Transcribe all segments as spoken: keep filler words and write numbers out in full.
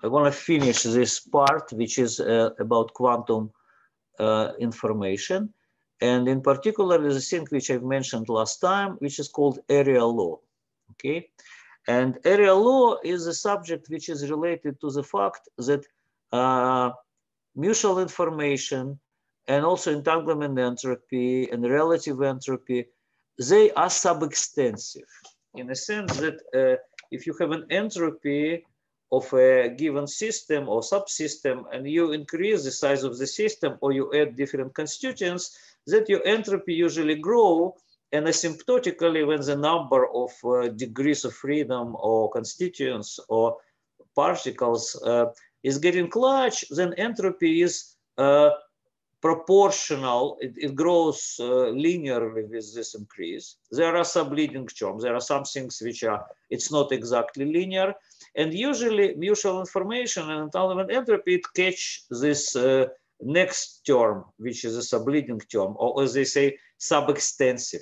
I want to finish this part, which is uh, about quantum uh, information. And in particular, the thing which I've mentioned last time, which is called area law, okay? And area law is a subject which is related to the fact that uh, mutual information and also entanglement entropy and relative entropy, they are subextensive in the sense that uh, if you have an entropy of a given system or subsystem and you increase the size of the system or you add different constituents, that your entropy usually grow, and asymptotically when the number of uh, degrees of freedom or constituents or particles uh, is getting large, then entropy is uh, proportional, it, it grows uh, linearly with this increase. There are subleading terms, there are some things which are, it's not exactly linear, and usually mutual information and entanglement entropy, it catch this uh, next term, which is a subleading term, or as they say, subextensive.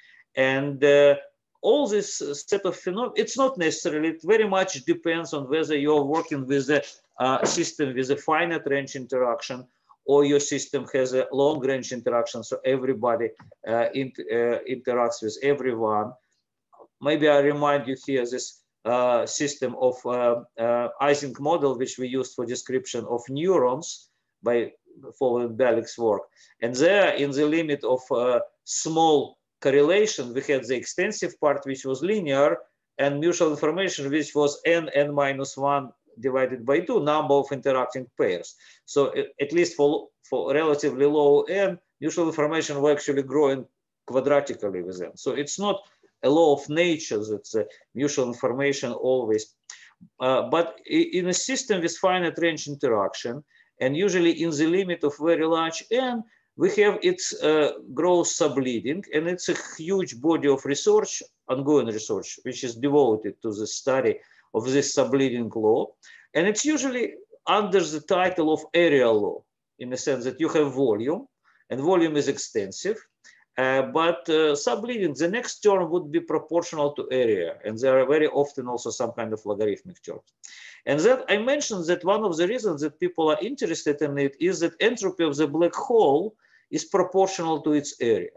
And uh, all this set of phenomena, it's not necessarily, it very much depends on whether you're working with a uh, system with a finite range interaction or your system has a long range interaction, so everybody uh, in, uh, interacts with everyone. Maybe I remind you here this uh, system of uh, uh, Ising model, which we used for description of neurons by following Bialik's work. And there, in the limit of uh, small correlation, we had the extensive part, which was linear, and mutual information, which was n, n minus one divided by two, number of interacting pairs. So at least for, for relatively low n, mutual information will actually growing quadratically with n. So it's not a law of nature that uh, mutual information always, uh, but in a system with finite range interaction, and usually in the limit of very large n, we have its uh, growth subleading, and it's a huge body of research, ongoing research, which is devoted to the study of this subleading law. And it's usually under the title of area law, in the sense that you have volume, and volume is extensive, uh, but uh, subleading, the next term would be proportional to area, and there are very often also some kind of logarithmic terms. And that I mentioned that one of the reasons that people are interested in it is that entropy of the black hole is proportional to its area.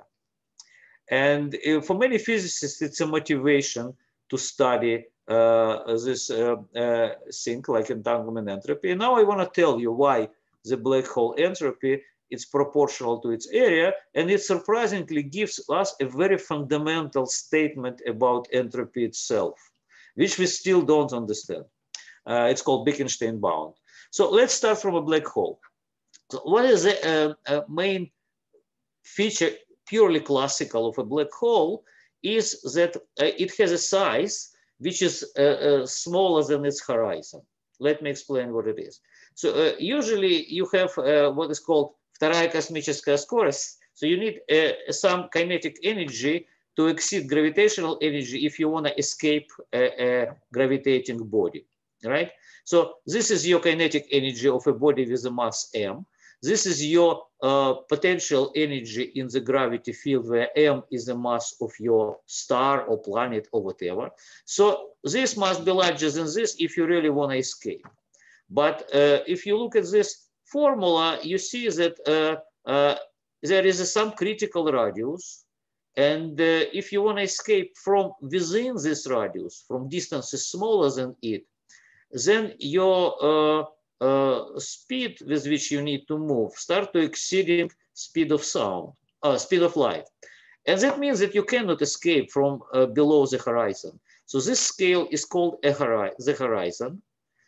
And uh, for many physicists, it's a motivation to study uh, this uh, uh, thing like entanglement entropy. And now I want to tell you why the black hole entropy is proportional to its area, and it surprisingly gives us a very fundamental statement about entropy itself, which we still don't understand. Uh, it's called Bekenstein bound. So let's start from a black hole. So what is the uh, uh, main feature, purely classical, of a black hole is that uh, it has a size which is uh, uh, smaller than its horizon. Let me explain what it is. So uh, usually you have uh, what is called вторая космическая скорость. So you need uh, some kinetic energy to exceed gravitational energy if you want to escape a, a gravitating body, right? So this is your kinetic energy of a body with a mass m. This is your uh, potential energy in the gravity field, where m is the mass of your star or planet or whatever. So this must be larger than this if you really want to escape. But uh, if you look at this formula, you see that uh, uh, there is uh, some critical radius. And uh, if you want to escape from within this radius, from distances smaller than it, then your uh, uh, speed with which you need to move start to exceeding speed of sound, uh, speed of light. And that means that you cannot escape from uh, below the horizon. So this scale is called a hori the horizon.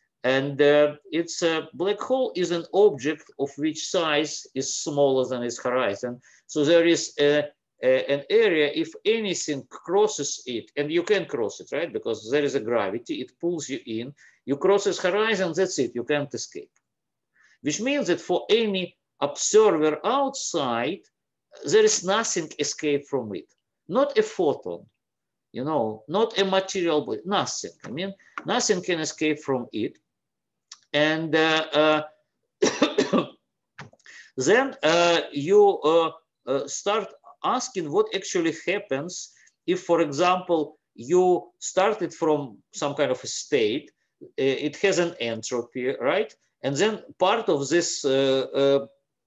And uh, it's a black hole is an object of which size is smaller than its horizon. So there is a, a, an area, if anything crosses it, and you can cross it, right? Because there is a gravity, it pulls you in. You cross its horizon, that's it, you can't escape. Which means that for any observer outside, there is nothing escape from it. Not a photon, you know, not a material body, nothing. I mean, nothing can escape from it. And uh, uh, then uh, you uh, uh, start asking what actually happens if, for example, you started from some kind of a state, it has an entropy, right? And then part of this uh, uh,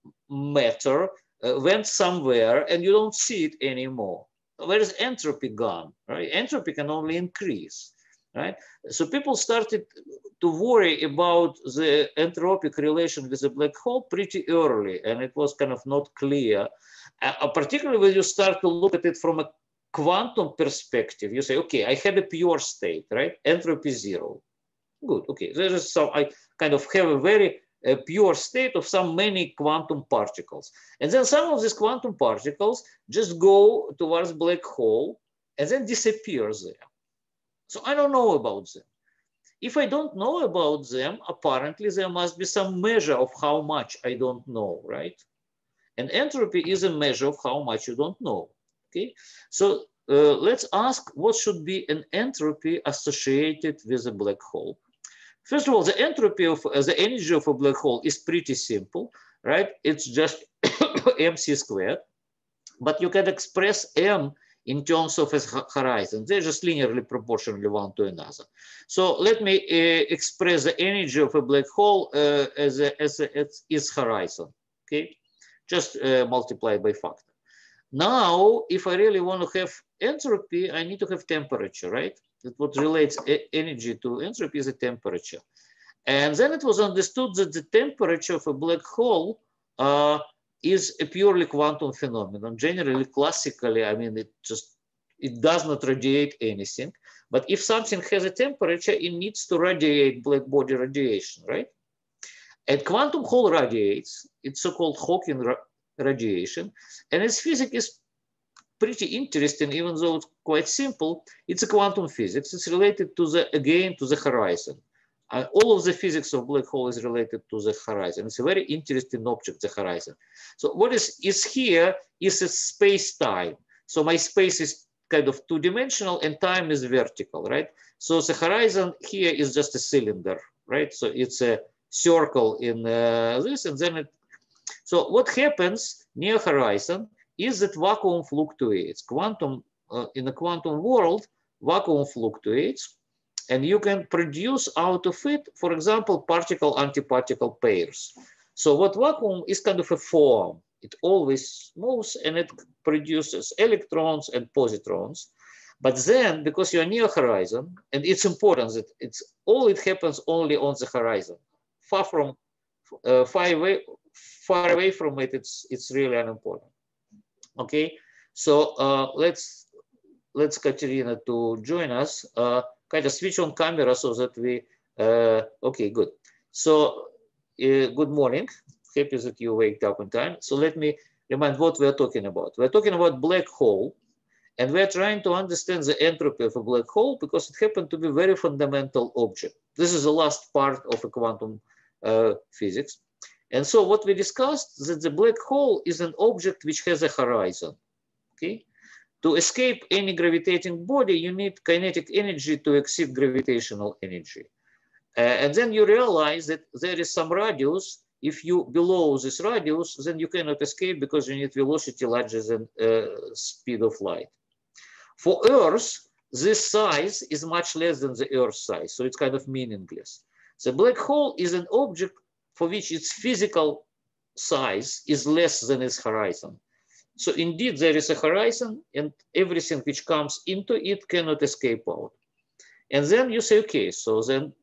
matter uh, went somewhere and you don't see it anymore. Where is entropy gone, right? Entropy can only increase, right? So people started to worry about the entropic relation with the black hole pretty early, and it was kind of not clear, uh, particularly when you start to look at it from a quantum perspective. You say, okay, I had a pure state, right? Entropy zero. Good, okay. There is some, I kind of have a very uh, pure state of some many quantum particles. And then some of these quantum particles just go towards black hole and then disappear there. So I don't know about them. If I don't know about them, apparently there must be some measure of how much I don't know, right? And entropy is a measure of how much you don't know, okay? So uh, let's ask what should be an entropy associated with a black hole. First of all, the entropy of uh, the energy of a black hole is pretty simple, right? It's just mc squared, but you can express m in terms of its horizon. They're just linearly proportional one to another. So let me uh, express the energy of a black hole uh, as, a, as, a, as its horizon, okay? Just uh, multiply by factor. Now, if I really want to have entropy, I need to have temperature, right? That what relates energy to entropy is a temperature. And then it was understood that the temperature of a black hole uh, is a purely quantum phenomenon. Generally, classically, I mean, it just, it does not radiate anything. But if something has a temperature, it needs to radiate black body radiation, right? And quantum hole radiates, it's so-called Hawking ra radiation, and its physics is pretty interesting, even though it's quite simple. It's a quantum physics. It's related to the, again, to the horizon. Uh, all of the physics of black hole is related to the horizon. It's a very interesting object, the horizon. So what is, is here is a space-time. So my space is kind of two-dimensional and time is vertical, right? So the horizon here is just a cylinder, right? So it's a circle in uh, this, and then it, so what happens near horizon is that vacuum fluctuates. Quantum, uh, in the quantum world, vacuum fluctuates, and you can produce out of it, for example, particle-antiparticle pairs. So what vacuum is kind of a form. It always moves and it produces electrons and positrons. But then, because you're near horizon, and it's important that it's all it happens only on the horizon. Far from, uh, far away, far away from it, it's it's really unimportant. Okay, so uh, let's let's Katerina to join us. Uh, kind of switch on camera so that we. Uh, okay, good. So uh, good morning. Happy that you waked up in time. So let me remind what we're talking about. We're talking about black hole. And we're trying to understand the entropy of a black hole because it happened to be a very fundamental object. This is the last part of a quantum uh, physics. And so what we discussed, that the black hole is an object which has a horizon, okay? To escape any gravitating body, you need kinetic energy to exceed gravitational energy. Uh, and then you realize that there is some radius. If you below this radius, then you cannot escape because you need velocity larger than uh, speed of light. For Earth, this size is much less than the Earth size, so it's kind of meaningless. The black hole is an object for which its physical size is less than its horizon. So indeed, there is a horizon, and everything which comes into it cannot escape out. And then you say, okay, so then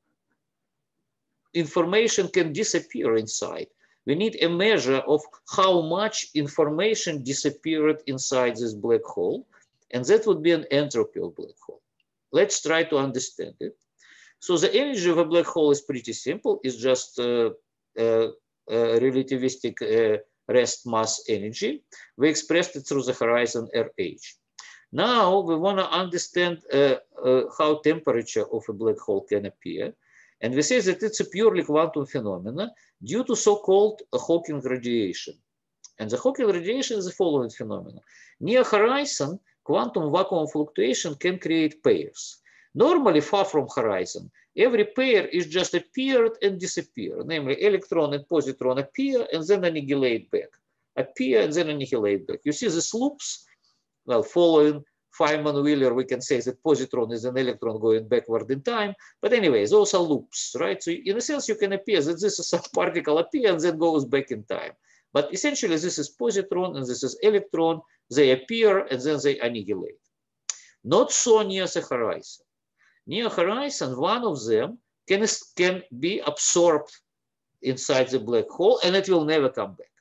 information can disappear inside. We need a measure of how much information disappeared inside this black hole. And that would be an entropy of black hole. Let's try to understand it. So the energy of a black hole is pretty simple. It's just uh, uh, uh, relativistic uh, rest mass energy. We expressed it through the horizon R H. Now we want to understand uh, uh, how temperature of a black hole can appear. And we say that it's a purely quantum phenomena due to so-called Hawking radiation. And the Hawking radiation is the following phenomenon. Near horizon, quantum vacuum fluctuation can create pairs. Normally, far from horizon, every pair is just appeared and disappear. Namely, electron and positron appear and then annihilate back. Appear and then annihilate back. You see these loops, well, following Feynman-Wheeler, we can say that positron is an electron going backward in time. But anyway, those are loops, right? So in a sense, you can appear that this is a particle appear and then goes back in time. But essentially, this is positron and this is electron. They appear and then they annihilate. Not so near the horizon. Near horizon, one of them can, can be absorbed inside the black hole and it will never come back.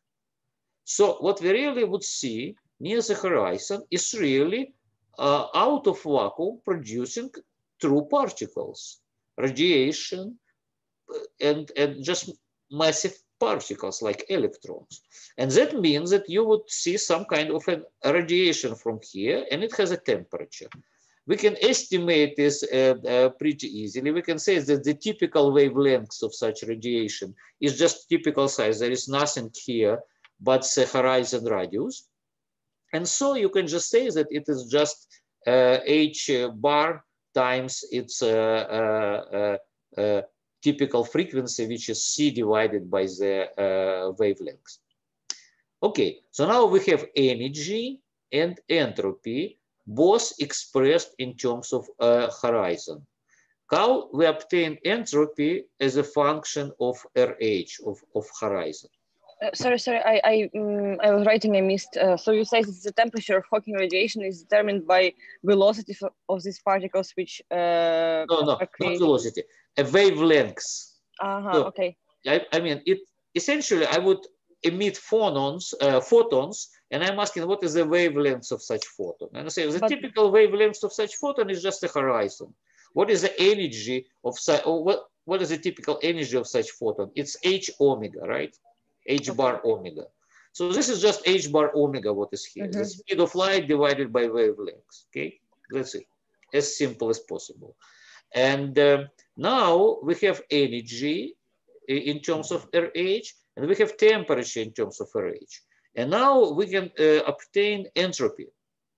So what we really would see near the horizon is really uh, out of vacuum producing true particles, radiation, and, and just massive particles like electrons. And that means that you would see some kind of an, a radiation from here, and it has a temperature. We can estimate this uh, uh, pretty easily. We can say that the typical wavelengths of such radiation is just typical size. There is nothing here but the horizon radius. And so you can just say that it is just uh, h bar times its uh, uh, uh, uh, typical frequency, which is c divided by the uh, wavelengths. Okay, so now we have energy and entropy, both expressed in terms of uh, horizon. How we obtain entropy as a function of R H, of, of horizon? Uh, sorry, sorry, I I, um, I was writing, I missed. Uh, so you say that the temperature of Hawking radiation is determined by velocity of, of these particles, which uh, no, no, are created. not velocity, a wavelengths. Uh-huh, so, okay. I, I mean, it essentially I would emit phonons, uh, photons, and I'm asking what is the wavelength of such photon? And I say the but, typical wavelength of such photon is just the horizon. What is the energy of such? Or what what is the typical energy of such photon? It's h omega, right? H bar okay. omega. So this is just h bar omega. What is here? Mm-hmm. The speed of light divided by wavelengths. Okay, that's it. As simple as possible. And uh, now we have energy in terms of R H, and we have temperature in terms of R H. And now we can uh, obtain entropy.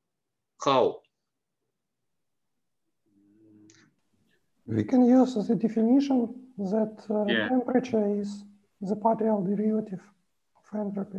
How? We can use the definition that uh, yeah. temperature is the partial derivative of entropy.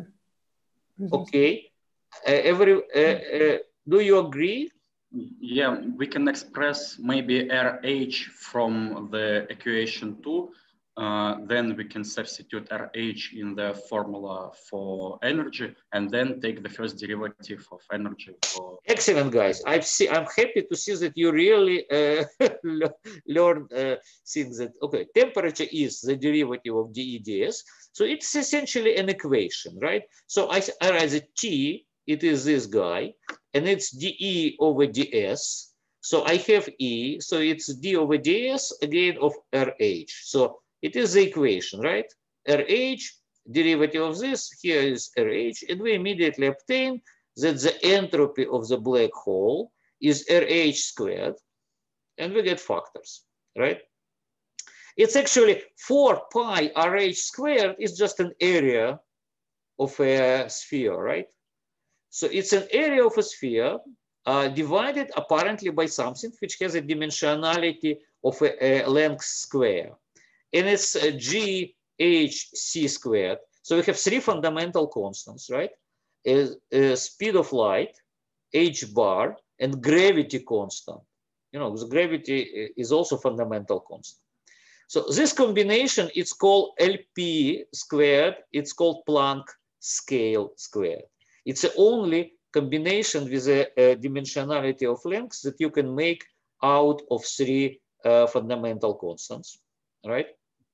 Okay. Uh, every, uh, uh, do you agree? Yeah, we can express maybe R H from the equation two. Uh, then we can substitute R H in the formula for energy and then take the first derivative of energy. For... Excellent, guys. I've see, I'm happy to see that you really uh, learn uh, things that, okay, temperature is the derivative of d E ds. So it's essentially an equation, right? So I, I write the T, it is this guy, and it's dE over ds. So I have E, so it's d over ds again of R H. So it is the equation, right? R H, derivative of this, here is R H, and we immediately obtain that the entropy of the black hole is R H squared, and we get factors, right? It's actually four pi R H squared is just an area of a sphere, right? So it's an area of a sphere uh, divided apparently by something which has a dimensionality of a, a length square. And it's uh, G H C squared. So we have three fundamental constants, right? Uh, uh, speed of light, H bar, and gravity constant. You know, the gravity is also fundamental constant. So this combination, it's called L P squared. It's called Planck scale squared. It's the only combination with a, a dimensionality of lengths that you can make out of three uh, fundamental constants, right?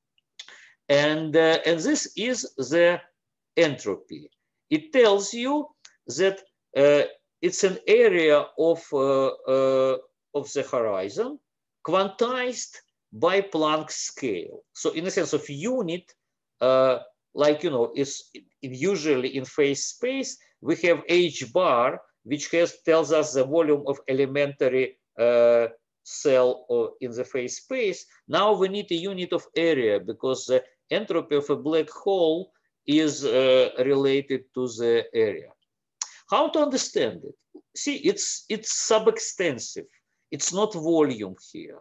And, uh, and this is the entropy. It tells you that uh, it's an area of, uh, uh, of the horizon quantized by Planck scale. So in a sense of unit, uh, like, you know, is usually in phase space, we have H bar, which has tells us the volume of elementary uh, cell or in the phase space. Now we need a unit of area because the entropy of a black hole is uh, related to the area. How to understand it? See, it's it's sub-extensive. It's not volume here.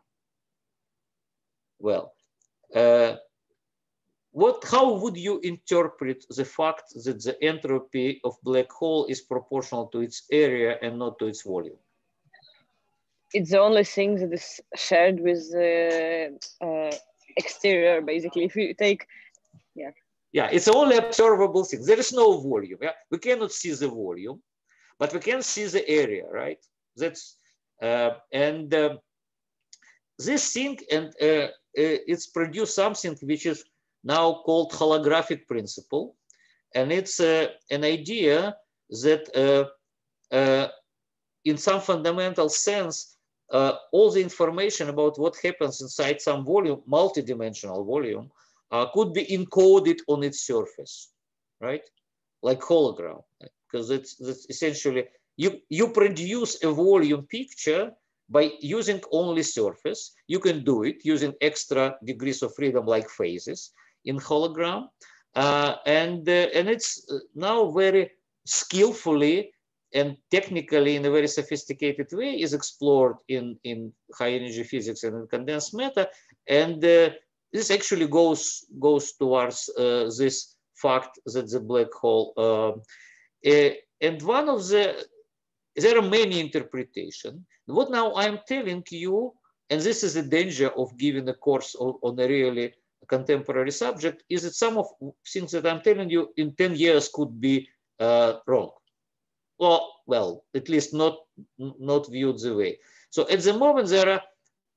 Well, uh, what? How would you interpret the fact that the entropy of black hole is proportional to its area and not to its volume? it's the only thing that is shared with the uh, exterior, basically. If you take, yeah. Yeah, it's the only observable thing. There is no volume. Yeah, we cannot see the volume, but we can see the area, right? That's uh, and uh, this thing, and uh, uh, it's produced something which is now called holographic principle, and it's uh, an idea that, uh, uh, in some fundamental sense, uh, all the information about what happens inside some volume, multidimensional volume, uh, could be encoded on its surface, right? Like hologram, because it's, it's essentially, you, you produce a volume picture by using only surface. You can do it using extra degrees of freedom like phases in hologram. Uh, and, uh, and it's now very skillfully and technically in a very sophisticated way is explored in, in high energy physics and in condensed matter. And uh, this actually goes, goes towards uh, this fact that the black hole, uh, uh, and one of the, there are many interpretations. What now I'm telling you, and this is the danger of giving a course on, on a really contemporary subject, is that some of things that I'm telling you in ten years could be uh, wrong. Well, well, at least not, not viewed the way. So at the moment, there are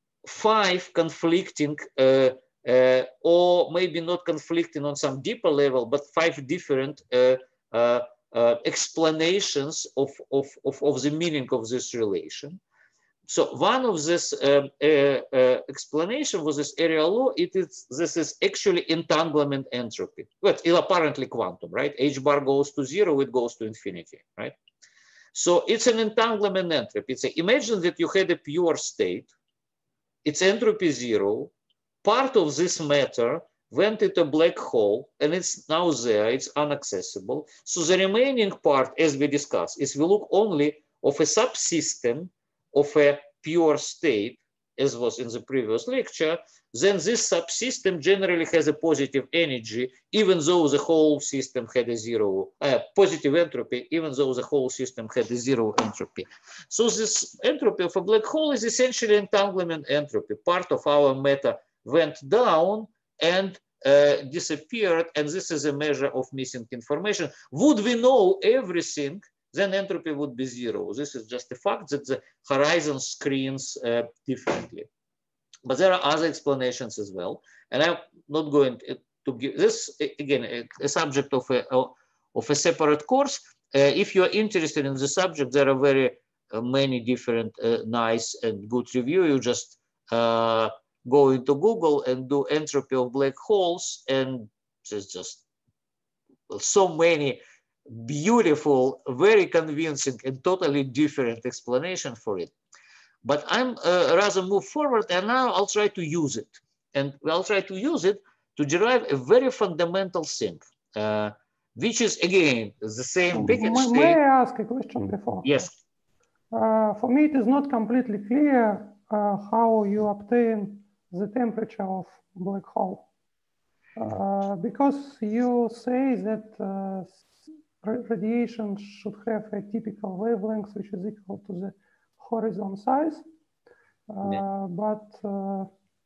five conflicting, uh, uh, or maybe not conflicting on some deeper level, but five different uh, uh, uh, explanations of, of, of, of the meaning of this relation. So one of this um, uh, uh, explanation was this area law. It is, this is actually entanglement entropy. But it's apparently quantum, right? H bar goes to zero, it goes to infinity, right? So it's an entanglement entropy. It's a, imagine that you had a pure state, its entropy zero, part of this matter went into a black hole and it's now there, it's inaccessible. So the remaining part, as we discussed, is we look only of a subsystem of a pure state, as was in the previous lecture, then this subsystem generally has a positive energy, even though the whole system had a zero, uh, positive entropy, even though the whole system had a zero entropy. So this entropy of a black hole is essentially entanglement entropy. Part of our matter went down and uh, disappeared, and this is a measure of missing information. Would we know everything, then entropy would be zero. This is just a fact that the horizon screens uh, differently. But there are other explanations as well. And I'm not going to give this, again, a, a subject of a, of a separate course. Uh, if you're interested in the subject, there are very uh, many different uh, nice and good review. You just uh, go into Google and do entropy of black holes, and there's just so many beautiful, very convincing, and totally different explanation for it. But I'm uh, rather move forward, and now I'll try to use it. And I'll try to use it to derive a very fundamental thing, uh, which is, again, the same package may, state. May I ask a question before? Yes. Uh, for me, it is not completely clear uh, how you obtain the temperature of black hole. Uh, because you say that uh, radiation should have a typical wavelength which is equal to the horizon size, uh, yeah. but uh,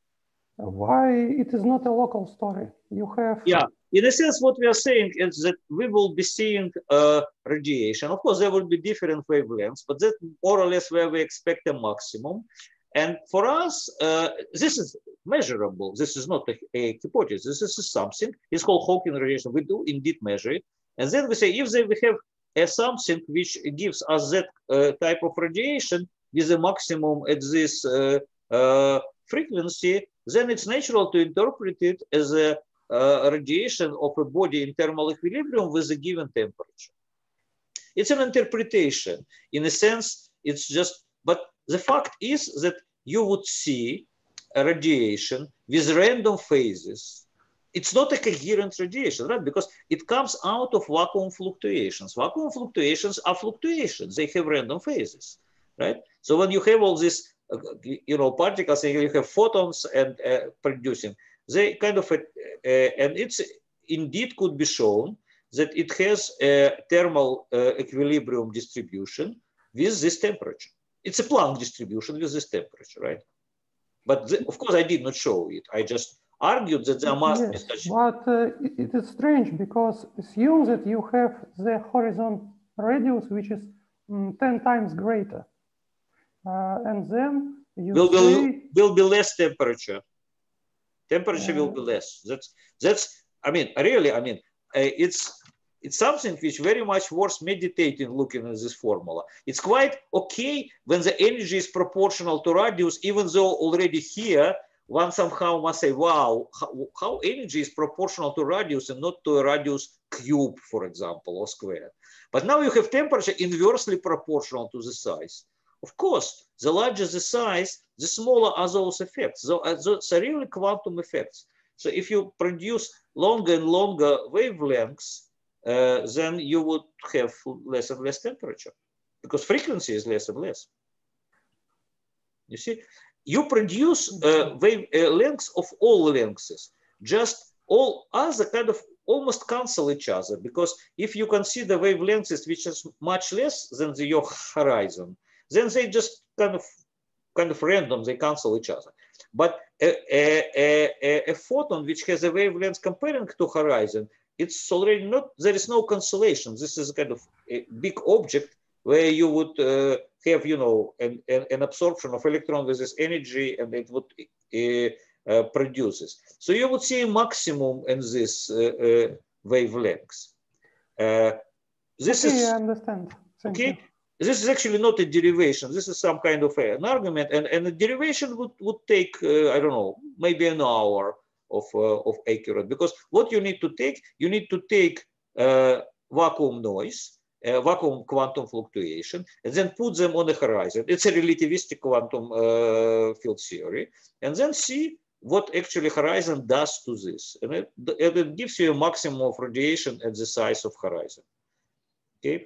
why it is not a local story? You have... Yeah, in a sense, what we are saying is that we will be seeing uh, radiation. Of course, there will be different wavelengths, but that's more or less where we expect a maximum. And for us, uh, this is measurable. This is not a, a hypothesis. This is something. It's called Hawking radiation. We do indeed measure it. And then we say, if they, we have a something which gives us that uh, type of radiation with a maximum at this uh, uh, frequency, then it's natural to interpret it as a uh, radiation of a body in thermal equilibrium with a given temperature. It's an interpretation. In a sense, it's just, but the fact is that you would see a radiation with random phases. It's not a coherent radiation, right? Because it comes out of vacuum fluctuations. Vacuum fluctuations are fluctuations. They have random phases, right? So when you have all these, uh, you know, particles, and you have photons and uh, producing, they kind of, uh, uh, and it's indeed could be shown that it has a thermal uh, equilibrium distribution with this temperature. It's a Planck distribution with this temperature, right? But the, of course, I did not show it. I just argued that there must yes, be such. But uh, it, it is strange because assume that you have the horizon radius, which is um, ten times greater. Uh, and then you will, say... will, will be less temperature. Temperature uh, will be less. That's, that's I mean, really, I mean, uh, it's, it's something which very much worth meditating looking at this formula. It's quite okay when the energy is proportional to radius, even though already here, one somehow must say, wow, how, how energy is proportional to radius and not to a radius cube, for example, or square. But now you have temperature inversely proportional to the size. Of course, the larger the size, the smaller are those effects. So, uh, those are really quantum effects. So if you produce longer and longer wavelengths, uh, then you would have less and less temperature because frequency is less and less. You see, you produce uh, wave uh, lengths of all lengths. Just all other kind of almost cancel each other, because if you consider wavelengths which is much less than the, your horizon, then they just kind of kind of random, they cancel each other. But a, a, a, a photon which has a wavelength comparing to horizon, it's already not, there is no cancellation. This is kind of a big object where you would uh, have, you know, an, an, an absorption of electron with this energy, and it would uh, uh, produces. So you would see a maximum in this uh, uh, wavelengths. Uh, this okay, is, I understand. Thank okay. you. This is actually not a derivation. This is some kind of a, an argument, and, and a derivation would, would take, uh, I don't know, maybe an hour of, uh, of accurate, because what you need to take, you need to take uh, vacuum noise, uh, vacuum quantum fluctuation, and then put them on the horizon. It's a relativistic quantum uh, field theory, and then see what actually horizon does to this. And it, and it gives you a maximum of radiation at the size of horizon, okay?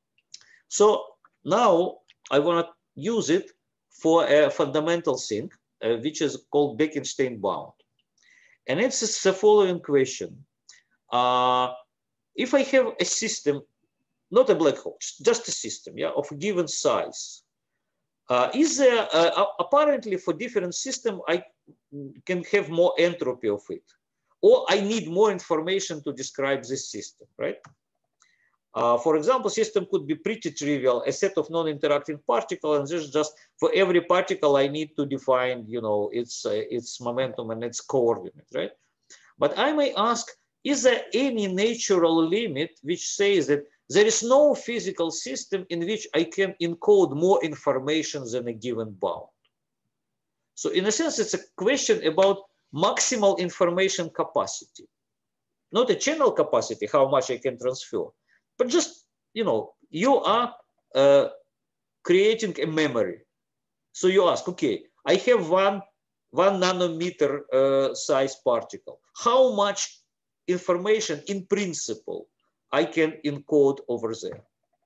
So now I want to use it for a fundamental thing, uh, which is called Bekenstein bound. And it's the following question. Uh, if I have a system, not a black hole, just a system, yeah, of a given size, uh, is there, uh, apparently for different system, I can have more entropy of it, or I need more information to describe this system, right? Uh, for example, system could be pretty trivial, a set of non-interacting particles, and this is just for every particle I need to define, you know, its uh, its momentum and its coordinate, right? But I may ask, is there any natural limit which says that there is no physical system in which I can encode more information than a given bound? So in a sense, it's a question about maximal information capacity, not a channel capacity, how much I can transfer. But just, you know, you are uh, creating a memory. So you ask, okay, I have one, one nanometer uh, size particle. How much information in principle I can encode over there?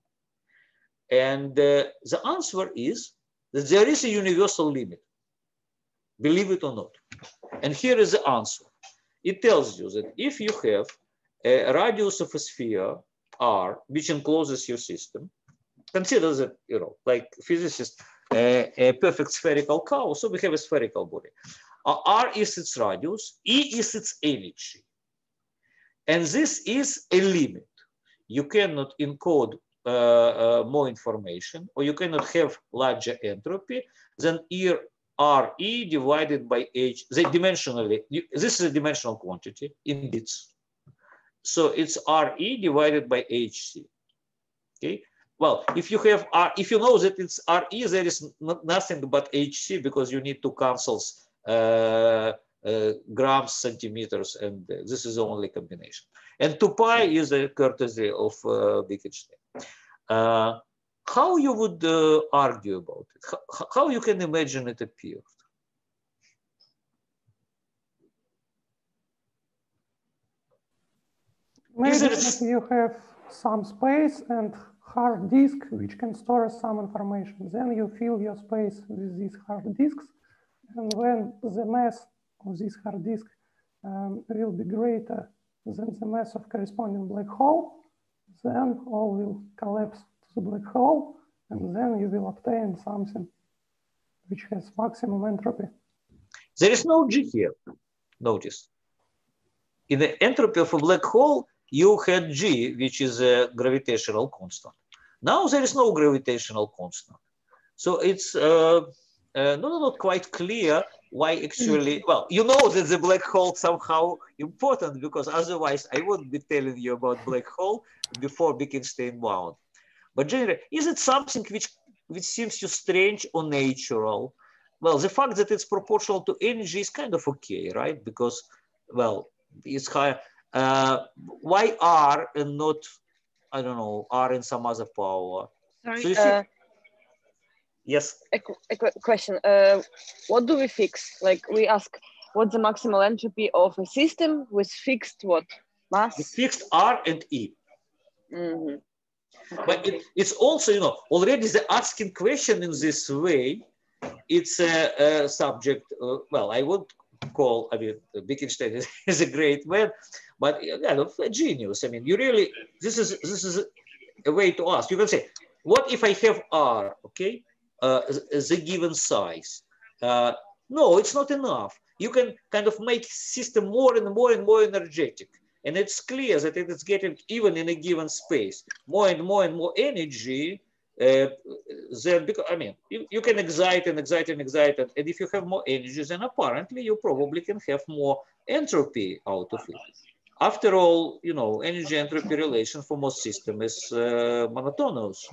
And uh, the answer is that there is a universal limit, believe it or not. And here is the answer. It tells you that if you have a radius of a sphere, R, which encloses your system, consider that, you know, like physicists, uh, a perfect spherical cow, so we have a spherical body. Uh, R is its radius, E is its energy. And this is a limit. You cannot encode uh, uh, more information, or you cannot have larger entropy than E R E divided by H, the dimensionally, this is a dimensional quantity in bits. So it's R E divided by H C, okay? Well, if you have R, if you know that it's R E, there is nothing but H C, because you need to cancel uh, uh, grams, centimeters, and uh, this is the only combination. And two pi is a courtesy of uh, Bekenstein. Uh, how you would uh, argue about it? How, how you can imagine it appeared? Maybe if you have some space and hard disk which can store some information, then you fill your space with these hard disks, and when the mass of this hard disk um, will be greater than the mass of corresponding black hole, then all will collapse to the black hole, and then you will obtain something which has maximum entropy. There is no G here, notice. In the entropy of a black hole, you had G, which is a gravitational constant. Now there is no gravitational constant. So it's uh, uh, not, not quite clear why actually, well, you know that the black hole somehow important, because otherwise I wouldn't be telling you about black hole before Wittgenstein bound. But generally, is it something which, which seems you strange or natural? Well, the fact that it's proportional to energy is kind of okay, right? Because, well, it's higher. Uh, why R and not, I don't know, R and some other power? Sorry, so you see, uh, yes. A, a question. Uh, what do we fix? Like we ask, what's the maximal entropy of a system with fixed what? Mass? The fixed R and E. Mm-hmm. Okay. But it, it's also, you know, already the asking question in this way, it's a, a subject, uh, well, I would call, I mean, Wittgenstein is, is a great man, but kind of a genius. I mean, you really, this is, this is a way to ask. You can say, what if I have R, okay, uh, the given size? Uh, no, it's not enough. You can kind of make system more and more and more energetic. And it's clear that it is getting, even in a given space, more and more and more energy. Uh, then, because, I mean, you, you can excite and excite and excite, and, and if you have more energy, then apparently you probably can have more entropy out of it. After all, you know, energy entropy relation for most systems is uh, monotonous.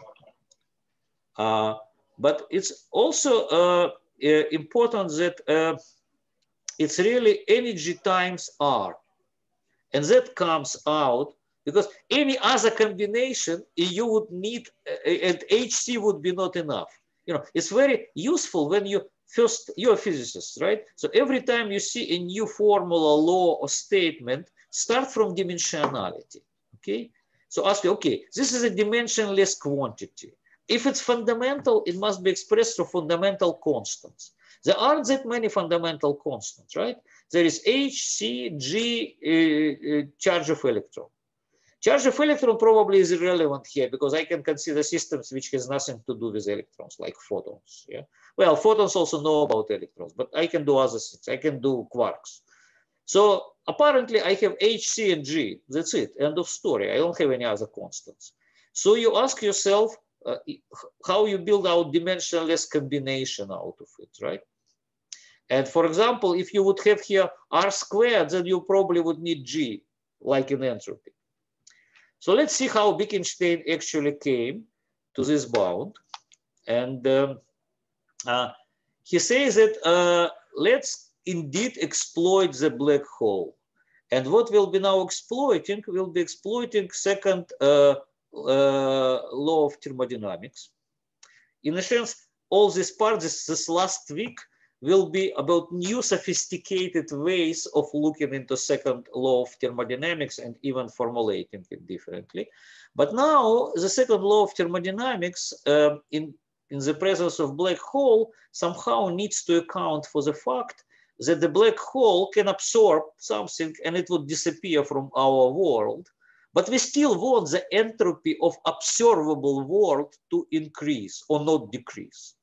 Uh, but it's also uh, uh, important that uh, it's really energy times R. And that comes out because any other combination you would need, uh, and H C would be not enough. You know, it's very useful when you first, you're a physicist, right? So every time you see a new formula, law, or statement, start from dimensionality, okay? So ask you, okay, this is a dimensionless quantity. If it's fundamental, it must be expressed through fundamental constants. There aren't that many fundamental constants, right? There is H, C, G, uh, uh, charge of electron. Charge of electron probably is irrelevant here because I can consider systems which has nothing to do with electrons, like photons. Yeah. Well, photons also know about electrons, but I can do other things. I can do quarks. So apparently I have H, C, and G. That's it. End of story. I don't have any other constants. So you ask yourself uh, how you build out dimensionless combination out of it, right? And for example, if you would have here R squared, then you probably would need G, like in entropy. So let's see how Wittgenstein actually came to this bound. And um, uh, he says that uh, let's indeed exploit the black hole. And what we'll be now exploiting, we'll be exploiting second uh, uh, law of thermodynamics. In a sense, all this part, this, this last week, will be about new sophisticated ways of looking into second law of thermodynamics and even formulating it differently. But now the second law of thermodynamics uh, in, in the presence of black hole somehow needs to account for the fact that the black hole can absorb something and it would disappear from our world. But we still want the entropy of observable world to increase or not decrease,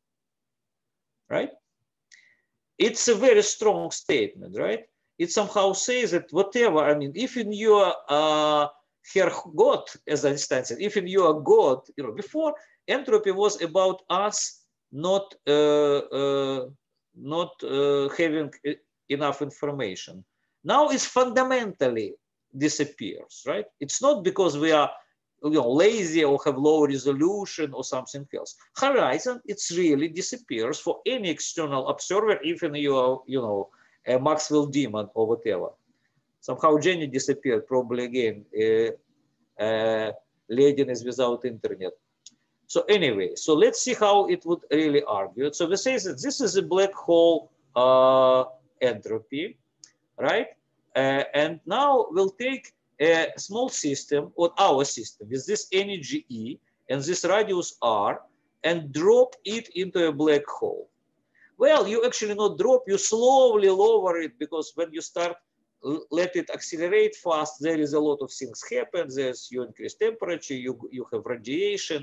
right? It's a very strong statement, right? It somehow says that whatever, I mean, if in your uh, Herr Gott, as Einstein said, if in your God, you know, before entropy was about us not uh, uh, not uh, having enough information. Now it's fundamentally disappears, right? It's not because we are, you know, lazy or have low resolution or something else. Horizon, it's really disappears for any external observer, even you are, you know, a Maxwell demon or whatever. Somehow Jenny disappeared, probably again, uh, uh, Lenin is without internet. So anyway, so let's see how it would really argue. So we say that this is a black hole uh, entropy, right? Uh, and now we'll take a small system, or our system, with this energy E and this radius R, and drop it into a black hole. Well, you actually not drop, you slowly lower it, because when you start, let it accelerate fast, there is a lot of things happen. There's, you increase temperature, you, you have radiation,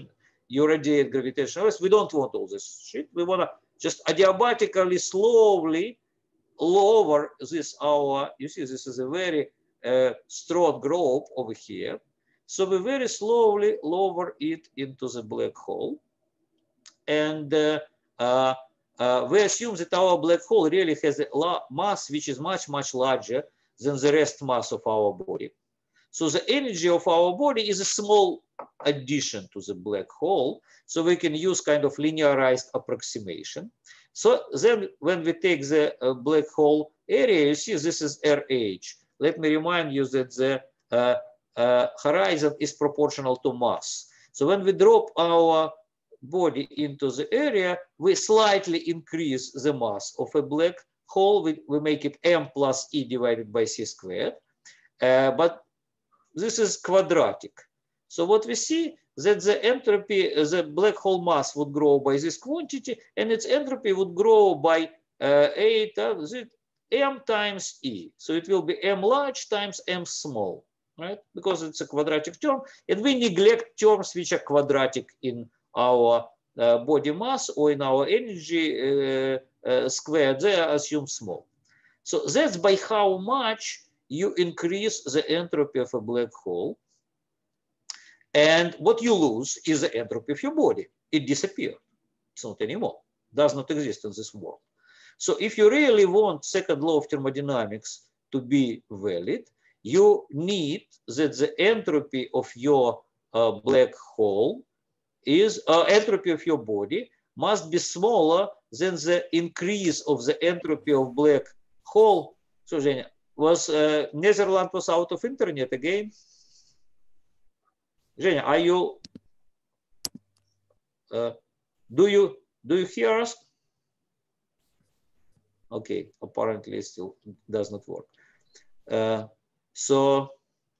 you radiate gravitational waves. We don't want all this shit. We want to just adiabatically, slowly lower this our, you see, this is a very uh, strong globe over here. So we very slowly lower it into the black hole. And uh, uh, uh, we assume that our black hole really has a mass which is much, much larger than the rest mass of our body. So the energy of our body is a small addition to the black hole. So we can use kind of linearized approximation. So then when we take the uh, black hole area, you see this is R H. Let me remind you that the uh, uh, horizon is proportional to mass. So when we drop our body into the area, we slightly increase the mass of a black hole. We, we make it m plus e divided by c squared. Uh, but this is quadratic. So what we see that the entropy, the black hole mass would grow by this quantity, and its entropy would grow by uh, eight uh, m times e. So it will be m large times m small, right? Because it's a quadratic term, and we neglect terms which are quadratic in our uh, body mass or in our energy uh, uh, squared. They are assumed small. So that's by how much you increase the entropy of a black hole. And what you lose is the entropy of your body. It disappeared. It's not anymore. Does not exist in this world. So if you really want second law of thermodynamics to be valid, you need that the entropy of your uh, black hole is, uh, entropy of your body must be smaller than the increase of the entropy of black hole. So Zhenya, was uh, Netherlands was out of internet again? Zhenya, are you, uh, do you, do you hear us? Okay, apparently it still does not work. Uh, so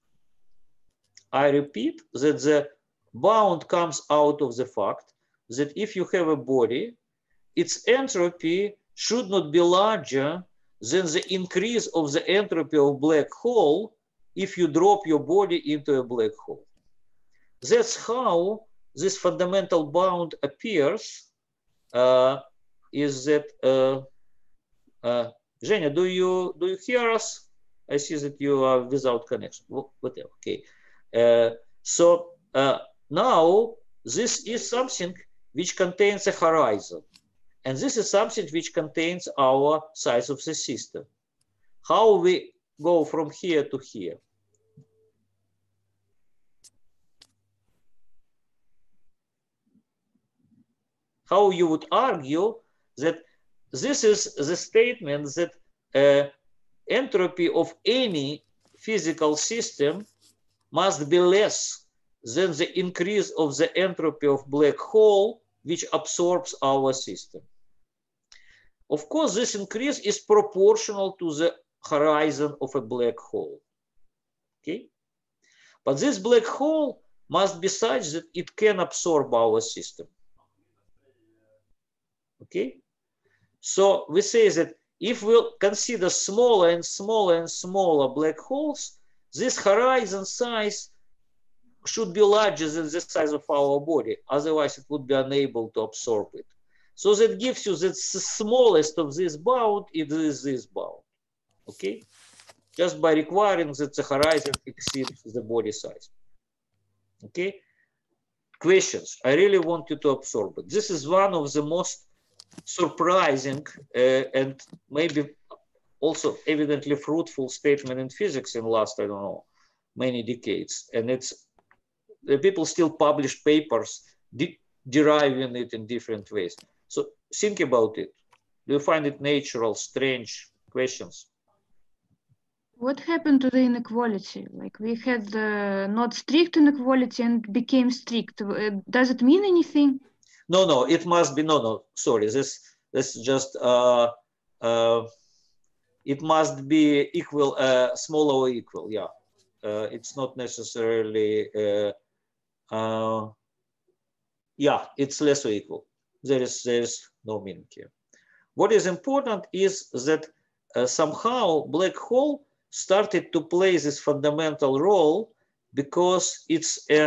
I repeat that the bound comes out of the fact that if you have a body, its entropy should not be larger than the increase of the entropy of black hole if you drop your body into a black hole. That's how this fundamental bound appears. Uh, is that uh, uh, Zhenya, do you do you hear us? I see that you are without connection. Whatever. Okay. Uh, so uh, now this is something which contains a horizon, and this is something which contains our size of the system. How we go from here to here? How you would argue that this is the statement that uh, entropy of any physical system must be less than the increase of the entropy of black hole which absorbs our system. Of course, this increase is proportional to the horizon of a black hole. Okay? But this black hole must be such that it can absorb our system. Okay? So we say that if we'll consider smaller and smaller and smaller black holes, this horizon size should be larger than the size of our body. Otherwise, it would be unable to absorb it. So that gives you that the smallest of this bound is this bound. Okay? Just by requiring that the horizon exceeds the body size. Okay? Questions? I really want you to absorb it. This is one of the most surprising uh, and maybe also evidently fruitful statement in physics in last, I don't know, many decades. And it's, the people still publish papers de deriving it in different ways. So think about it. Do you find it natural, strange? Questions? What happened to the inequality? Like we had uh, not strict inequality and became strict. Uh, does it mean anything? No, no, it must be, no, no, sorry, this, this just, uh, uh, it must be equal, uh, small or equal, yeah. Uh, it's not necessarily, uh, uh, yeah, it's less or equal. There is, there is no meaning here. What is important is that uh, somehow black hole started to play this fundamental role because it's a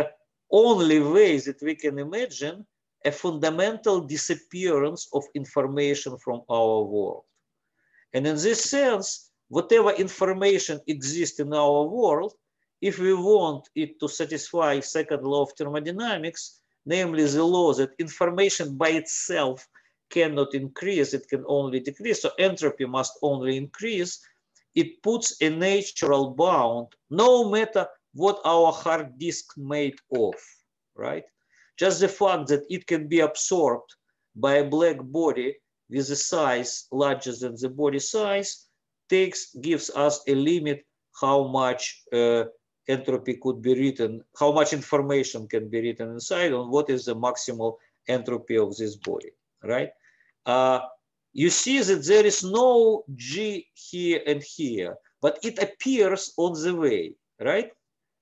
only way that we can imagine a fundamental disappearance of information from our world. And in this sense, whatever information exists in our world, if we want it to satisfy second law of thermodynamics, namely the law that information by itself cannot increase, it can only decrease, so entropy must only increase, it puts a natural bound, no matter what our hard disk made of, right? Just the fact that it can be absorbed by a black body with a size larger than the body size takes, gives us a limit how much uh, entropy could be written, how much information can be written inside, and what is the maximal entropy of this body, right? Uh, you see that there is no G here and here, but it appears on the way, right?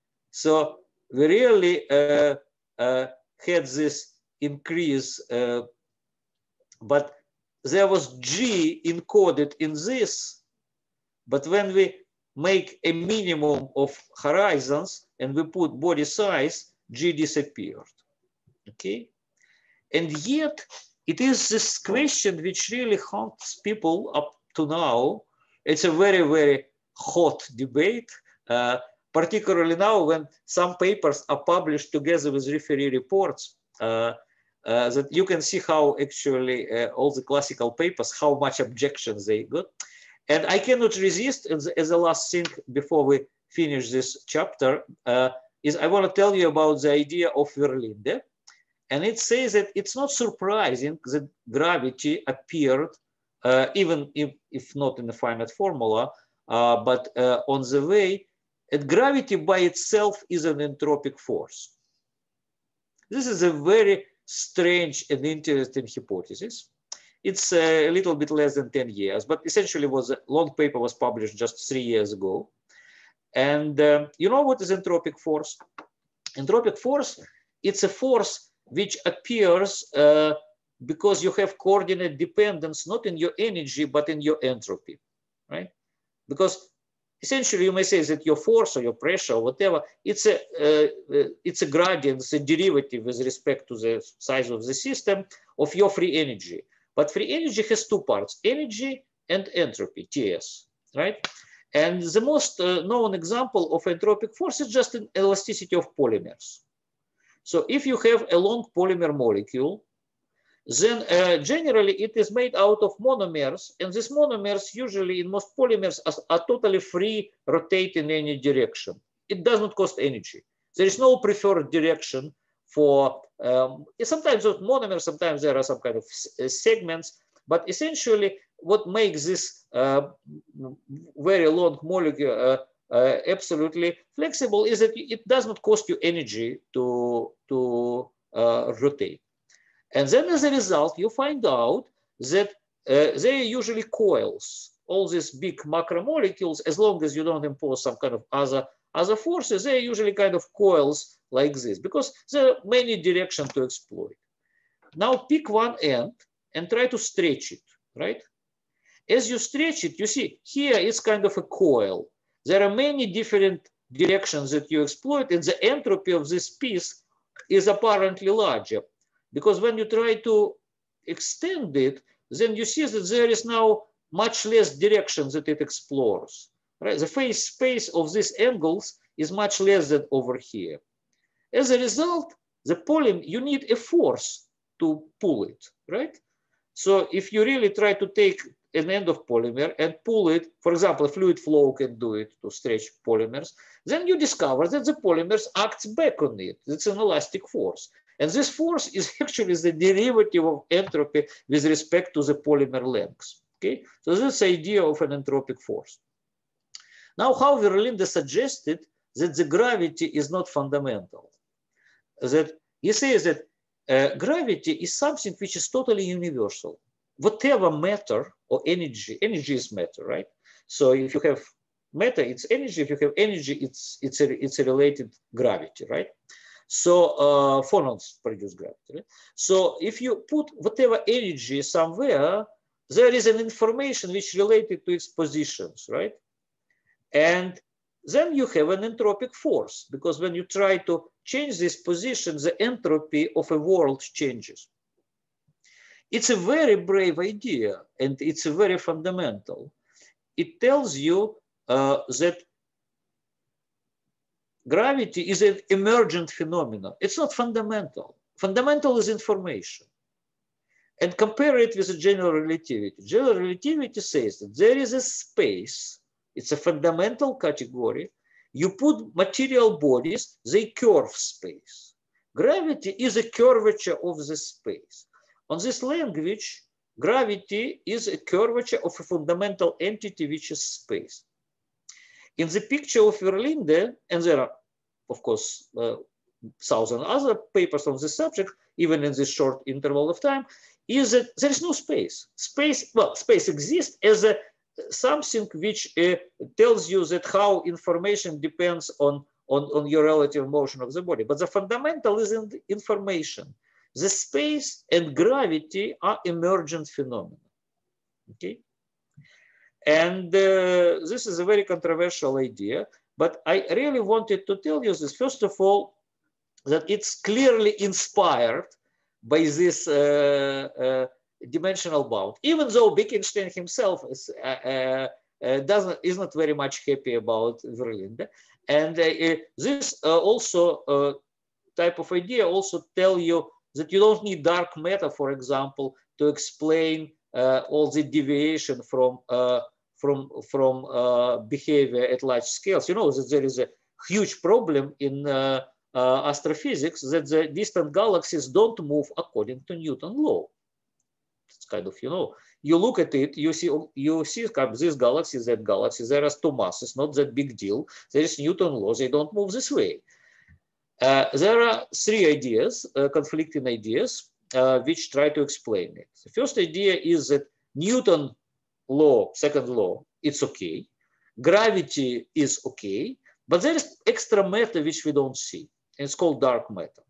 So we really uh, uh, had this increase, uh, but there was G encoded in this, but when we make a minimum of horizons and we put body size, G disappeared, okay? And yet it is this question which really haunts people up to now. It's a very, very hot debate, uh, particularly now when some papers are published together with referee reports, uh, uh, that you can see how actually uh, all the classical papers, how much objections they got. And I cannot resist, as, as the last thing before we finish this chapter, uh, is I want to tell you about the idea of Verlinde. And it says that it's not surprising that gravity appeared, uh, even if, if not in the finite formula, uh, but uh, on the way, and gravity by itself is an entropic force. This is a very strange and interesting hypothesis. It's a little bit less than ten years, but essentially was a long paper was published just three years ago. And um, you know what is entropic force? Entropic force, it's a force which appears uh, because you have coordinate dependence, not in your energy, but in your entropy, right? Because essentially you may say that your force or your pressure or whatever, it's a, uh, uh, it's a gradient, it's a derivative with respect to the size of the system of your free energy. But free energy has two parts, energy and entropy, T S, right? And the most uh, known example of entropic force is just an elasticity of polymers. So if you have a long polymer molecule, then uh, generally it is made out of monomers, and these monomers usually in most polymers are, are totally free, rotate in any direction. It does not cost energy. There is no preferred direction for, um, sometimes with monomers, sometimes there are some kind of segments, but essentially what makes this uh, very long molecule uh, Uh, absolutely flexible is that it does not cost you energy to, to uh, rotate. And then as a result, you find out that uh, they are usually coils. All these big macromolecules, as long as you don't impose some kind of other, other forces, they are usually kind of coils like this, because there are many directions to exploit. Now pick one end and try to stretch it, right? As you stretch it, you see here it's kind of a coil. There are many different directions that you exploit, and the entropy of this piece is apparently larger. Because when you try to extend it, then you see that there is now much less directions that it explores. Right? The phase space of these angles is much less than over here. As a result, the polymer, you need a force to pull it, right? So if you really try to take an end of polymer and pull it, for example, fluid flow can do it to stretch polymers, then you discover that the polymers acts back on it. It's an elastic force. And this force is actually the derivative of entropy with respect to the polymer lengths. Okay, so this is the idea of an entropic force. Now, how Verlinde suggested that the gravity is not fundamental. That he says that uh, gravity is something which is totally universal. Whatever matter or energy, energy is matter, right? So if you have matter, it's energy. If you have energy, it's it's a it's a related gravity, right? So uh, phonons produce gravity. Right? So if you put whatever energy somewhere, there is an information which related to its positions, right? And then you have an entropic force, because when you try to change this position, the entropy of a world changes. It's a very brave idea, and it's a very fundamental. It tells you uh, that gravity is an emergent phenomenon. It's not fundamental. Fundamental is information. And compare it with the general relativity. General relativity says that there is a space. It's a fundamental category. You put material bodies, they curve space. Gravity is a curvature of the space. On this language, gravity is a curvature of a fundamental entity, which is space. In the picture of Verlinde, and there are, of course, uh, thousand other papers on this subject, even in this short interval of time, is that there is no space. Space, well, space exists as a something which uh, tells you that how information depends on, on, on your relative motion of the body. But the fundamental is in the information. The space and gravity are emergent phenomena. Okay? And uh, this is a very controversial idea, but I really wanted to tell you this, first of all, that it's clearly inspired by this uh, uh, dimensional bound, even though Wittgenstein himself is, uh, uh, uh, doesn't, is not very much happy about Verlinde. And uh, this uh, also uh, type of idea also tell you that you don't need dark matter, for example, to explain uh, all the deviation from uh, from from uh, behavior at large scales. You know that there is a huge problem in uh, uh, astrophysics that the distant galaxies don't move according to Newton's law. It's kind of, you know, you look at it, you see you see this galaxy, that galaxy. There are two masses, not that big deal. There is Newton's law; they don't move this way. Uh, there are three ideas, uh, conflicting ideas, uh, which try to explain it. The first idea is that Newton's law, second law, it's okay. Gravity is okay, but there is extra matter which we don't see. And it's called dark matter.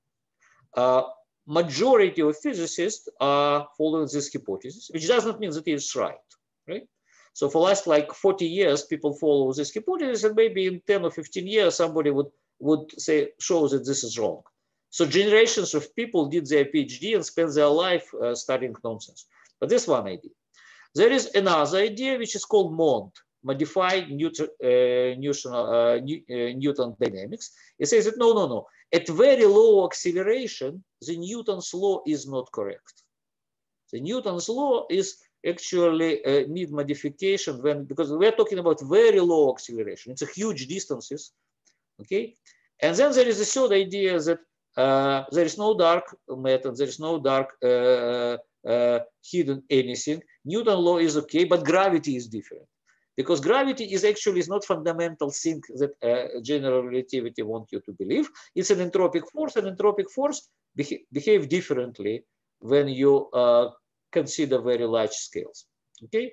Uh, majority of physicists are following this hypothesis, which does not mean that it's right, right? So for last like forty years, people follow this hypothesis, and maybe in ten or fifteen years, somebody would would say, shows that this is wrong. So generations of people did their PhD and spent their life uh, studying nonsense. But this one idea. There is another idea which is called MOND, modified Newton, uh, Newton, uh, Newton dynamics. It says that no, no, no. At very low acceleration, the Newton's law is not correct. The Newton's law is actually uh, need modification when, because we're talking about very low acceleration. It's a huge distances. Okay, and then there is a third idea that uh, there is no dark matter, there is no dark uh, uh, hidden anything. Newton's law is okay, but gravity is different, because gravity is actually is not fundamental thing that uh, general relativity wants you to believe. It's an entropic force, and entropic force beha behave differently when you uh, consider very large scales. Okay,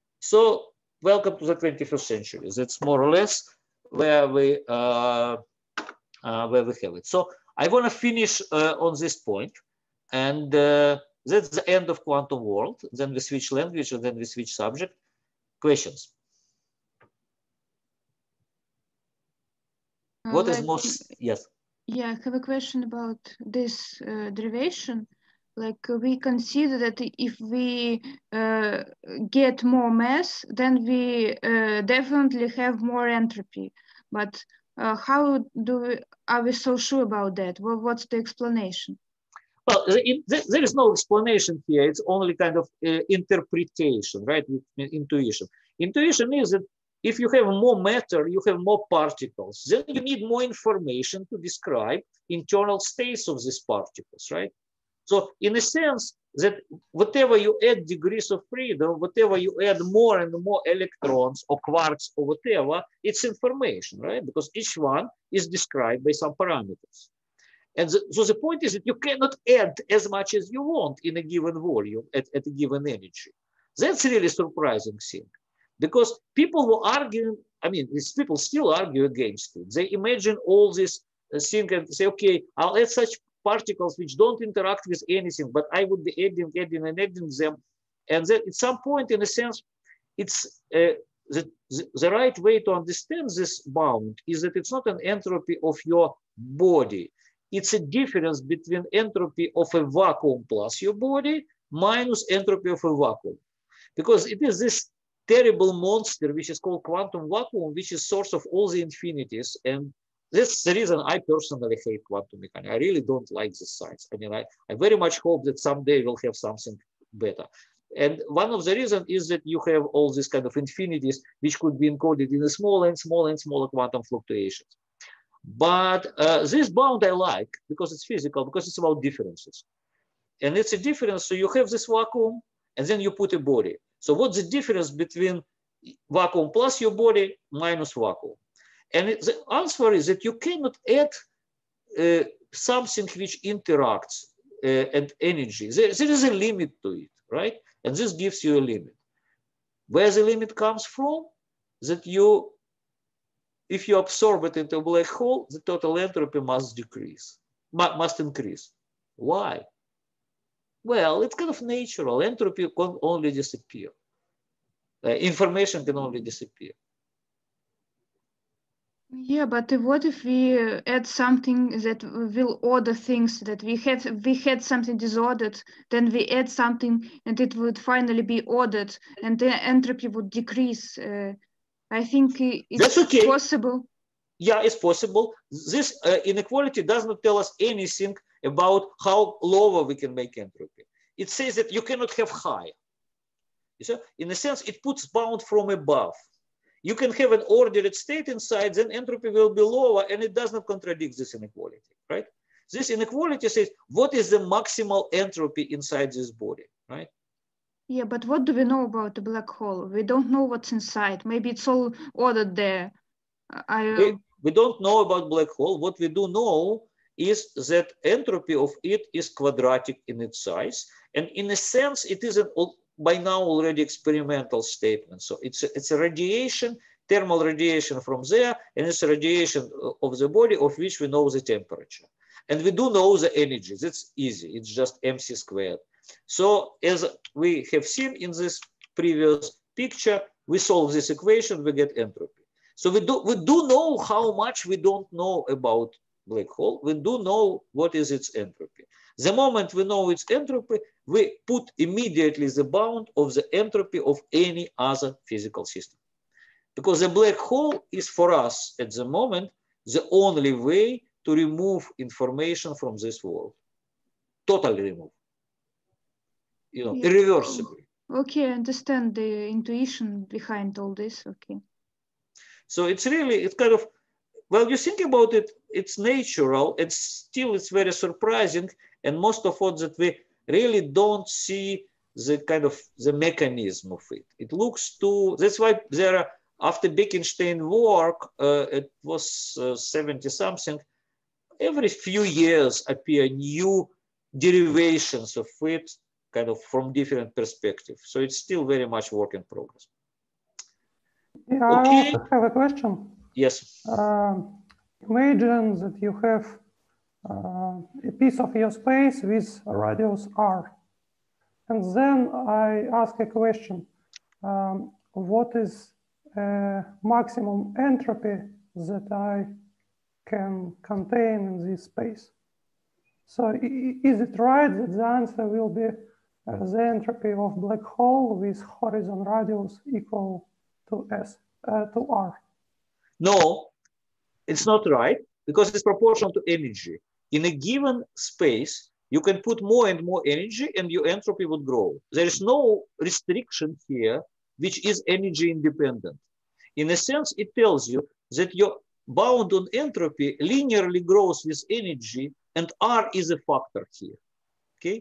so welcome to the twenty-first century. That's more or less where we uh, uh, where we have it. So I want to finish uh, on this point, and uh, that's the end of quantum world. Then we switch language, and then we switch subject. Questions? Uh, what like, is most? Yes. Yeah, I have a question about this uh, derivation. Like uh, we consider that if we uh, get more mass, then we uh, definitely have more entropy. But uh, how do we, are we so sure about that? Well, what's the explanation? Well, it, there is no explanation here. It's only kind of uh, interpretation, right? Intuition. Intuition is that if you have more matter, you have more particles. Then you need more information to describe internal states of these particles, right? So in a sense that whatever you add degrees of freedom, whatever you add more and more electrons or quarks or whatever, it's information, right? Because each one is described by some parameters. And the, so the point is that you cannot add as much as you want in a given volume at, at a given energy. That's really surprising thing, because people were arguing, I mean, these people still argue against it. They imagine all this uh, thing and say, okay, I'll add such particles which don't interact with anything, but I would be adding, adding, and adding them. And then at some point, in a sense, it's uh, the, the, the right way to understand this bound is that it's not an entropy of your body. It's a difference between entropy of a vacuum plus your body minus entropy of a vacuum. Because it is this terrible monster, which is called quantum vacuum, which is source of all the infinities. And that's the reason I personally hate quantum mechanics. I really don't like this science. I mean, I, I very much hope that someday we'll have something better. And one of the reasons is that you have all these kind of infinities, which could be encoded in a smaller and smaller and smaller quantum fluctuations. But uh, this bound I like because it's physical, because it's about differences. And it's a difference. So you have this vacuum, and then you put a body. So what's the difference between vacuum plus your body minus vacuum? And it, the answer is that you cannot add uh, something which interacts uh, and energy. There, there is a limit to it, right? And this gives you a limit. Where the limit comes from? That you, if you absorb it into a black hole, the total entropy must decrease, must increase. Why? Well, it's kind of natural. Entropy can only disappear. Uh, information can only disappear. Yeah, but what if we add something that will order things, that we had we had something disordered, then we add something and it would finally be ordered and the entropy would decrease. Uh, I think it's That's okay. possible. Yeah, it's possible. This uh, inequality does not tell us anything about how lower we can make entropy. It says that you cannot have higher. So in a sense, it puts bound from above. You can have an ordered state inside, then entropy will be lower, and it does not contradict this inequality, right? This inequality says, what is the maximal entropy inside this body, right? Yeah, but what do we know about the black hole? We don't know what's inside. Maybe it's all ordered there. I, uh... we, we don't know about black hole. What we do know is that entropy of it is quadratic in its size. And in a sense, it is an by now already experimental statement. So it's a, it's a radiation, thermal radiation from there, and it's a radiation of the body of which we know the temperature. And we do know the energy. That's easy. It's just mc squared. So as we have seen in this previous picture, we solve this equation, we get entropy. So we do, we do know how much we don't know about black hole. We do know what is its entropy. The moment we know its entropy, we put immediately the bound of the entropy of any other physical system. Because the black hole is for us at the moment, the only way to remove information from this world. Totally remove. You know, yeah. Irreversibly. Okay, I understand the intuition behind all this, okay. So it's really, it's kind of, well, you think about it, it's natural, and still it's very surprising. And most of what that we really don't see the kind of the mechanism of it. It looks too, that's why there are, after Bekenstein work, uh, it was uh, seventy something, every few years appear new derivations of it, kind of from different perspectives. So it's still very much work in progress. Yeah, okay. I also have a question. Yes. Uh, imagine that you have uh, a piece of your space with radius r. And then I ask a question. Um, what is uh, maximum entropy that I can contain in this space? So is it right that the answer will be uh, the entropy of black hole with horizon radius equal to S, uh, to R? No, it's not right, because it's proportional to energy. In a given space, you can put more and more energy and your entropy would grow. There is no restriction here, which is energy independent. In a sense, it tells you that your bound on entropy linearly grows with energy, and R is a factor here, okay?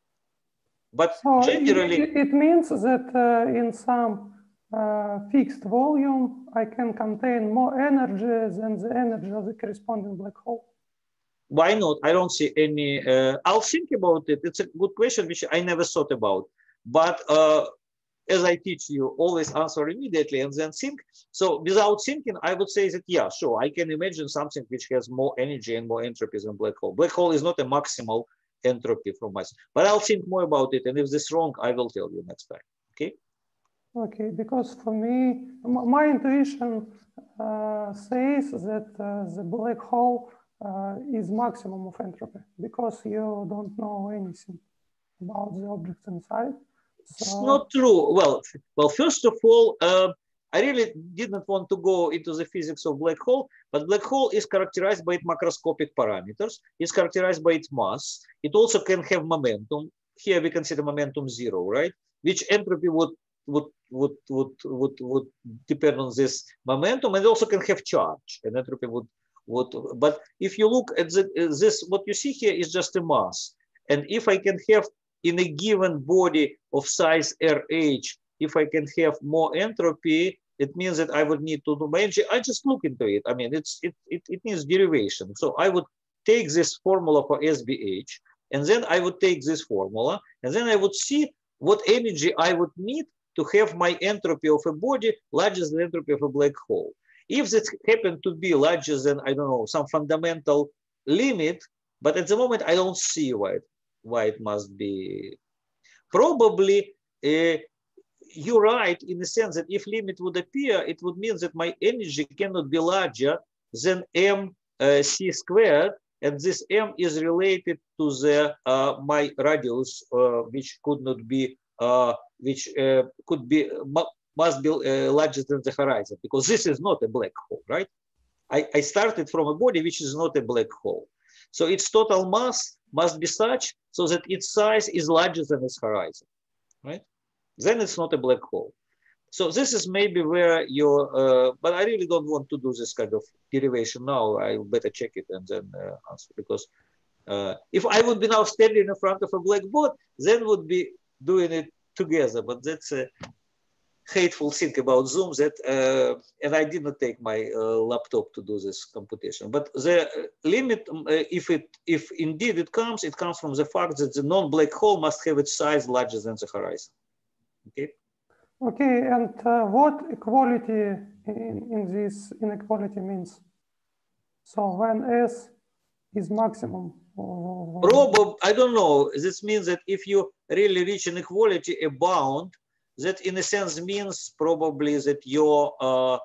But so generally- it, it means that uh, in some uh, fixed volume, I can contain more energy than the energy of the corresponding black hole. Why not? I don't see any, uh, I'll think about it. It's a good question, which I never thought about. But uh, as I teach you, always answer immediately and then think. So without thinking, I would say that, yeah, sure, I can imagine something which has more energy and more entropy than black hole. Black hole is not a maximal entropy from us. But I'll think more about it. And if this is wrong, I will tell you next time, okay? Okay, because for me, my intuition uh, says that uh, the black hole uh, is maximum of entropy because you don't know anything about the objects inside. So... It's not true. Well, well, first of all, uh, I really didn't want to go into the physics of black hole, but black hole is characterized by its macroscopic parameters. It's characterized by its mass. It also can have momentum. Here we consider momentum zero, right? Which entropy would would would would would, would depend on this momentum, and also can have charge. And entropy would would. But if you look at the, this, what you see here is just a mass. And if I can have in a given body of size R H, if I can have more entropy, it means that I would need to do my energy. I just look into it. I mean, it's it, it, it needs derivation. So I would take this formula for S B H, and then I would take this formula, and then I would see what energy I would need to have my entropy of a body larger than the entropy of a black hole. If this happened to be larger than, I don't know, some fundamental limit, but at the moment I don't see why it, why it must be. Probably uh, you're right in the sense that if limit would appear, it would mean that my energy cannot be larger than m uh, c squared, and this m is related to the uh, my radius, uh, which could not be, uh, which uh, could be must be uh, larger than the horizon, because this is not a black hole, right? I, I started from a body which is not a black hole, so its total mass must be such so that its size is larger than its horizon, right? Then it's not a black hole. So this is maybe where you're, uh, but I really don't want to do this kind of derivation now. I better check it and then uh, answer, because uh, if I would be now standing in front of a blackboard, then would be doing it together. But that's a hateful thing about Zoom, that, uh, and I did not take my uh, laptop to do this computation. But the limit, uh, if it, if indeed it comes, it comes from the fact that the non-black hole must have its size larger than the horizon. Okay. Okay, and uh, what equality in, in this inequality means? So when S is maximum? Or... Probably, I don't know. This means that if you really reach an equality, a bound, that in a sense means probably that your uh,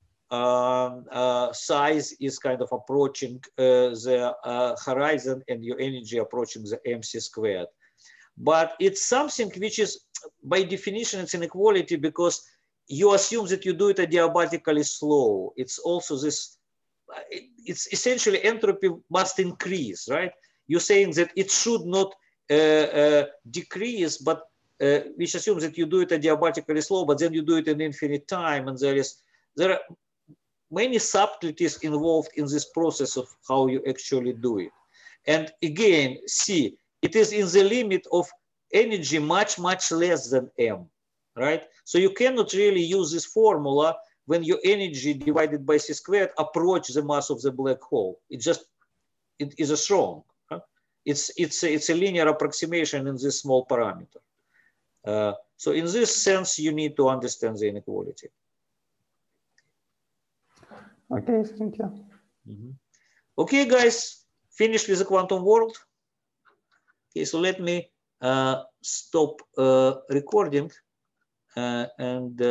uh, uh, size is kind of approaching uh, the uh, horizon and your energy approaching the mc squared. But it's something which is, by definition, it's inequality because you assume that you do it adiabatically slow. It's also this, it's essentially entropy must increase, right? You're saying that it should not uh, uh, decrease, but uh, which assumes that you do it adiabatically slow, but then you do it in infinite time. And there is, there are many subtleties involved in this process of how you actually do it. And again, see, it is in the limit of energy much, much less than m, right? So you cannot really use this formula when your energy divided by c squared approach the mass of the black hole. It just, it is a strong. Huh? It's, it's, a, it's a linear approximation in this small parameter. Uh, so in this sense, you need to understand the inequality. Okay, thank you. Mm-hmm. Okay, guys, finished with the quantum world. Okay, so let me uh, stop uh, recording uh, and uh,